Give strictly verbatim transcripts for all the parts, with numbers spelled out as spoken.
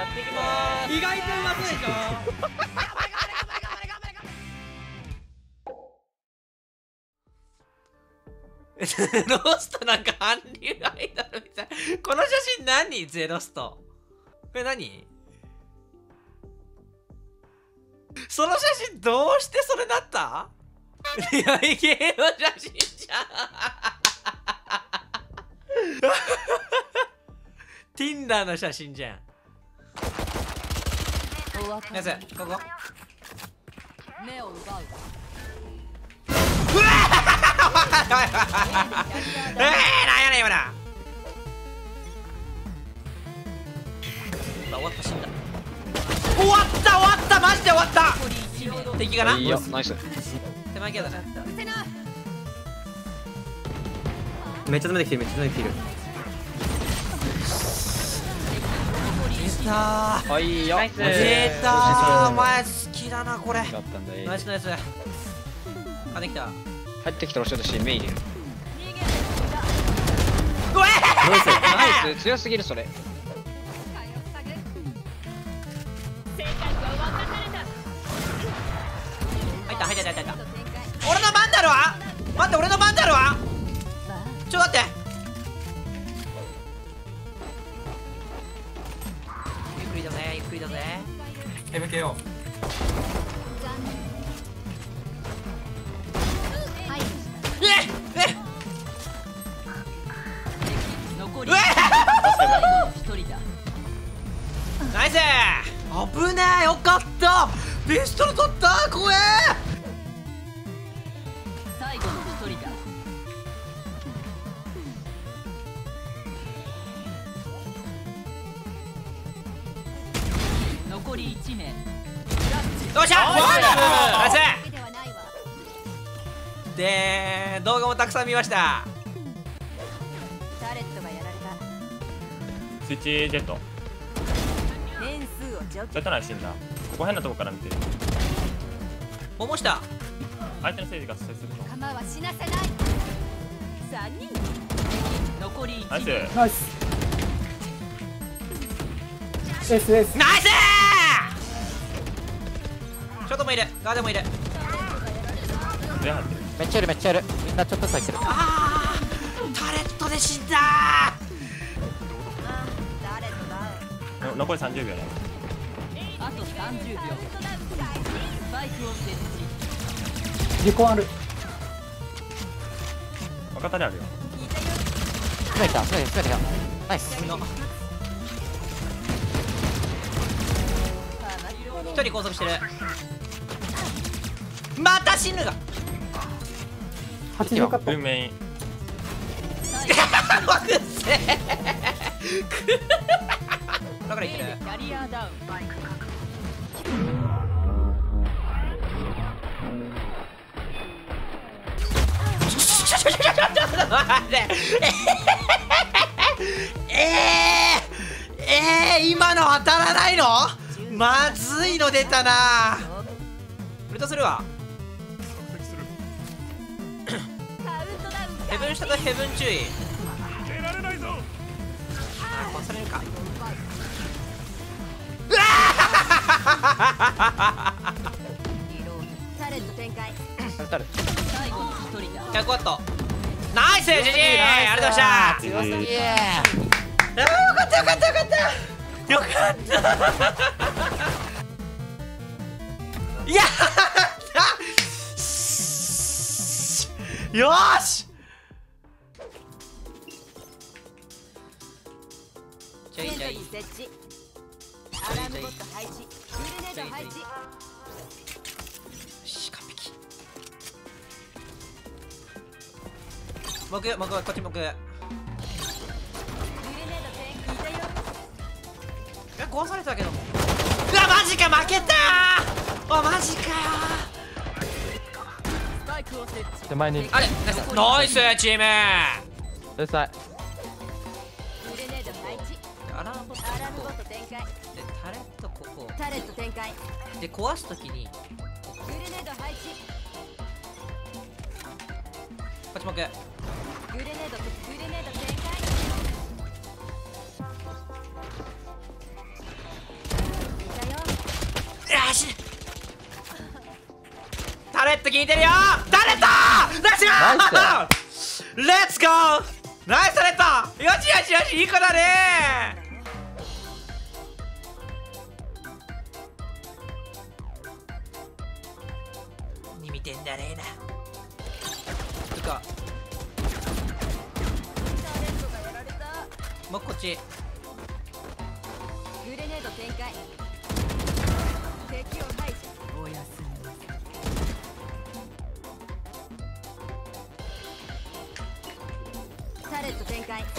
やっていきまーす。 意外とうまそうでしょ。ロストなんか韓流アイドルみたい。この写真何？ゼロスト。これ何？その写真どうしてそれだった？いや、イケの写真じゃん。Tinder の写真じゃん。ナイス、ここ。目を奪う。うわえー、なんやねん今な。終わった、死んだ。終わった終わったマジで終わった。敵かな。 いいよ、ナイス。 手前系だね。 めっちゃ詰めてきてる、めっちゃ詰めてきてる。 出たー。 あ、いいよ。 出たー。お前好きだなこれ。 だったんだよ。 ナイスナイス。あ、できた。 入ってきたら教えてし、メイン入れる。 うわナイス、強すぎるそれ。 入った入った入った入った。俺のバンダルは？待って、俺のバンダルは？ちょっと待って。ゆっくりだぜ、ゆっくりだぜ。 エムケーオー。 えええうえナイス。危ねえ、よかった。ピストル取った。怖え。最後の一人だ。残りいち名。よっしゃ。ナイス。で動画もたくさん見ました。 タレットがやられた。 スイッチジェット。 変数を除去。 ジェットなら死んだ。ここ変なとこから見てる。 桃下。 相手の政治が接すると。 構は死なせない。三人。 残りいち。 ナイス。 ナイス。エースエース。 ナイスー。ショートもいる。ガードもいる。 上入ってる。 めっちゃいる、めっちゃいる。みんなちょっとずつ入ってる。 あー、タレットで死んだー。の残りさんじゅうびょうね。 あとさんじゅうびょう。スパイクを設置。 リコンある。 若手あるよ。 すべてた、すべてた、すべてた。ナイス。 一人拘束してる。また死ぬが。 はちじゅうカット。 文面。 だからいってる。ええええ、今の当たらないの？まずいの出たな。ウルトするわ。ヘブン下とヘブン注意。出られないぞ。あー、壊されるか。うわタレット展開。 タレ。 最後の一人だ。ひゃくワット。ナイス、ジジイ。ありがとうございました。 強すぎー。 よかったよかったよかったよかったやったよーし。ちょいちょい設置。アラームボット配置。グレネード配置。 よし、完璧。僕僕こっち僕。 グレネード展開。 いや、壊されたけども。うわ、マジか、負けたー。あ、マジかよー。 手前に。 あれ、ナイスナイスチーム。 うるさい。 グレネード配置。 アラームボットアラームボット展開。 でタレットここタレット展開。 で壊すときにグレネード配置。 こっち僕。 グレネードグレネード展開。 死ね。タレット効いてるよ。タレットナイスよー。レッツゴー。ナイスタレット。よしよしよし、いい子だね。に見てんだねえな。いいか。もうこっち。 グレネード展開。敵を排除。おやすみ。タレット展開。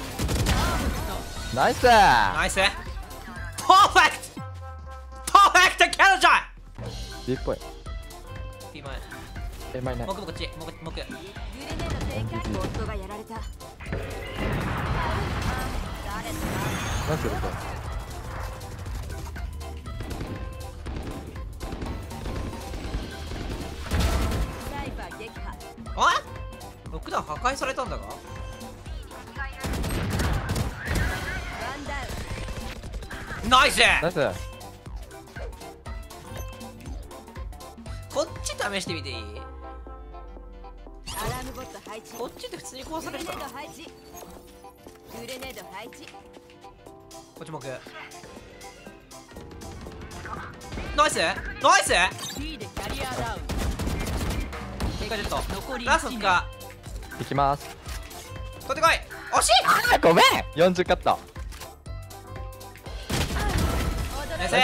ナイスナイス。パーフェクトパーフェクトキャノジャー。 B っぽい。 ピーマン。 え、前ね。 もくもくこっち。もくもく。 グレネード展開。ボットがやられた。 ナイスルト。 サイファー撃破。 あ？ロックダウン破壊されたんだが。 ワンダウン。 ナイス。 ナイス。 こっち試してみていい？ アラームボット配置。 こっちって普通に壊さグレネれるかな。 ード配置。グレネード配置。 こっちもく。ナイスナイス。 B でキャリアダウン。 一回ちょっと残りラストか。 いきます。 取ってこい。惜しい。 あ、ごめん。よんじゅうカット。 ナイス。 ナイ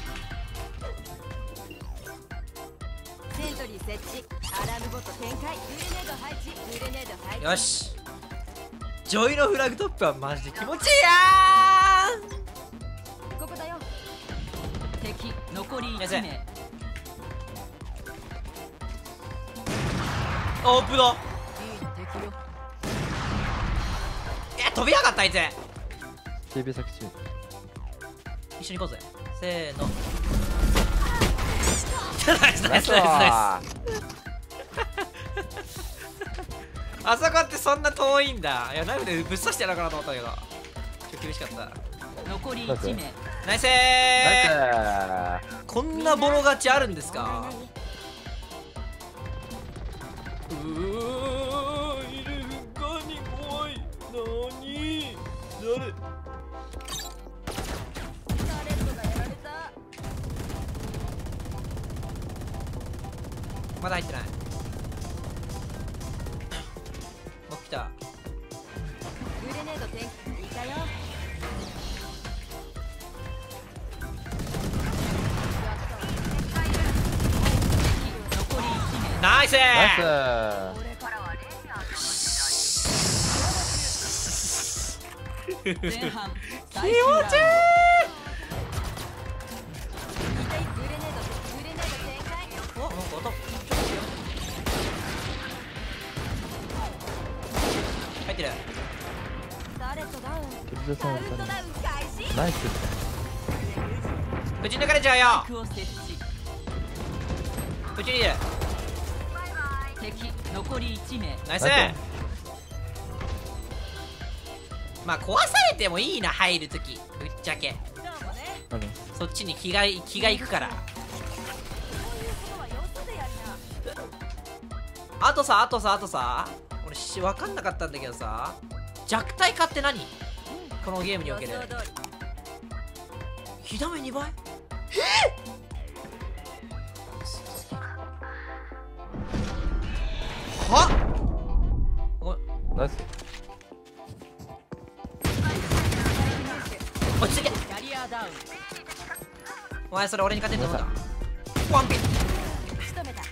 セントリー設置。アラームボット展開。グレネード配置。グレネード配置。 よし。ジョイのフラグトップはマジで気持ちいいやここだよ。 敵残りいち先名。 ー。オープド。 いい敵よ。 え、飛びやがったあいつ。 ティービー 作中。 一緒に行こうぜ。せーの。ナイスナイスナイスナイス。あそこってそんな遠いんだ。いや、ナイフでぶっ刺してやろうかなと思ったけど、ちょっと厳しかった。 残りいち名。 ナイスー。 ナイこんなボロ勝ちあるんですか。うー、イルフガに怖い。なに誰。 タレットがやられた。 まだ入ってない。もう来た。 グレネード展開。いたよ。 残りいち名。 ナイスー。 ナイス。 前半気持ちいい。 グレネードグレネード展開。 お、なんか音。入ってる。 タレットダウン。 キルさんカウントダウン開始。 ナイス。 ぶち抜かれちゃうよ。 クを設置。 ぶち抜いてる。 敵残りいち名。 ナイス。 ナイまあ壊されてもいいな、入るときぶっちゃけ。 何？ そっちに気が気がいくから。あとさあとさあとさ俺し分かんなかったんだけどさ、弱体化って何？このゲームにおける予想通り。 火ダメにばい。えはっ。おナイス。 落ち着け。 キャリアダウン。 お前それ俺に勝てんと思った。ワンピン。 仕留めた。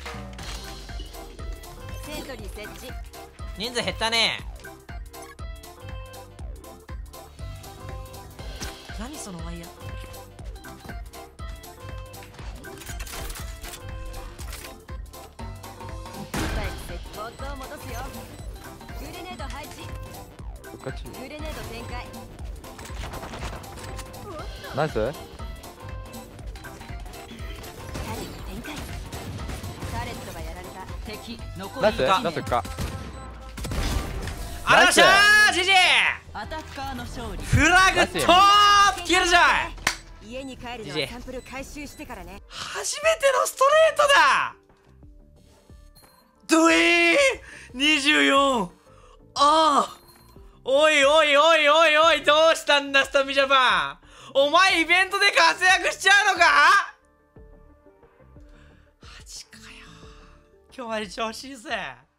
セントリー設置。 人数減ったね。何そのワイヤー。 ボットを戻すよ。グレネード配置。 そっかち。 グレネード展開。 ナイス。 タレット展開。タレットがやられた。 敵残ナイス。 りいち名。 ナイスか。 あらっしゃー。ジジイ。 アタッカーの勝利。 フラグトップキルじゃい。 家に帰るのはサンプル回収してからね。 初めてのストレートだ。ドエーにじゅうよん。ああ、おいおいおいおいおい、どうしたんだスタミジャパン。お前イベントで活躍しちゃうのか。マジかよ。今日は調子いいぜ。